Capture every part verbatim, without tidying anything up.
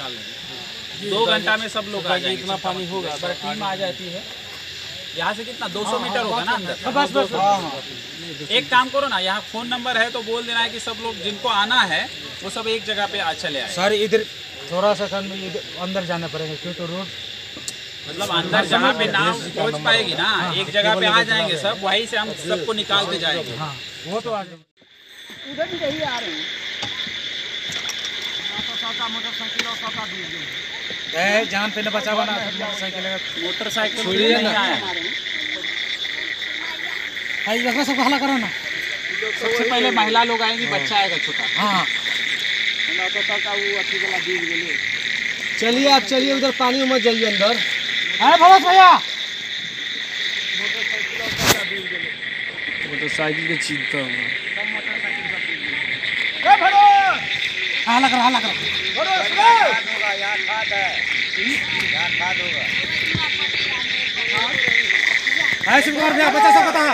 निकाल लेंगे। दो घंटा में सब लोग आ जाएंगे। इतना पानी होगा, टीम आ जाती है। यहाँ से कितना दो सौ मीटर होगा ना अंदर? बस बस एक काम करो ना, यहाँ फोन नंबर है तो बोल देना है कि सब लोग जिनको आना है वो सब एक जगह पे आ चले आए। सर इधर थोड़ा सा अंदर जाना पड़ेगा क्यों, तो रोड मतलब अंदर जहाँ पे नाव पहुँच पाएगी ना, एक जगह पे आ जाएंगे सब, वहीं से हम सबको निकालते जाएंगे। हाँ वो तो आ जाएंगे। उधर भी यही आ रहे हैं। मोटरसाइकिल जान पे न बचा बना मोटरसाइकिल मोटरसाइकिल नहीं आया। सबको हल्ला करो ना। सबसे पहले महिला लोग आएंगी, बच्चा आएगा छोटा। हाँ चलिए आप चलिए, उधर पानी मत जाइए अंदर। है भरत भैया मोटरसाइकिल के चिंता हाला करो हाला करो। ऐसे कर दिया बच्चा सब बता।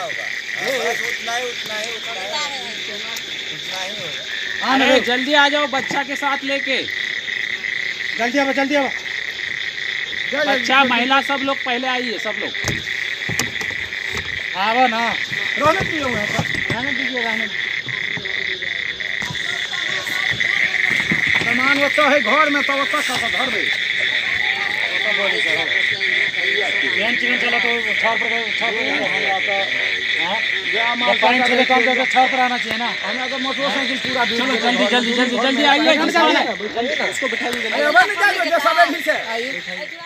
अरे जल्दी आ जाओ बच्चा के साथ लेके। जल्दी आओ जल्दी आओ। बच्चा महिला सब लोग पहले आइए, सब लोग आओ ना। रहने दीजिए रहने दीजिए रहने सामान वो तो है घर में, तो वो तक घर में बेंच में चला तो छाड़ पर छाड़ पर पानी चले कम तो छाड़ पर आना चाहिए ना। हमें तो मोटरसाइकिल पूरा दूर। चलो जल्दी जल्दी जल्दी जल्दी आइए। इसको बिठा दीजिए।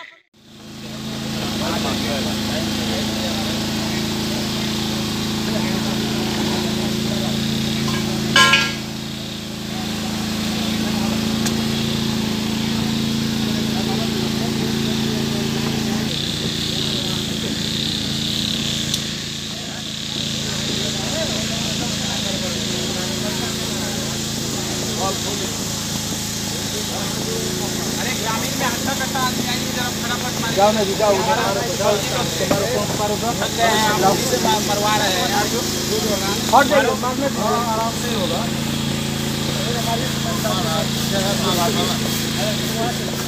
अरे ग्रामीण में हट्टा कट्टा आदमी आएंगे, जरा फटाफट मार जाओ ना जी जाओ। मरवा रहे हैं यार, जो हट जाइए आराम से होगा।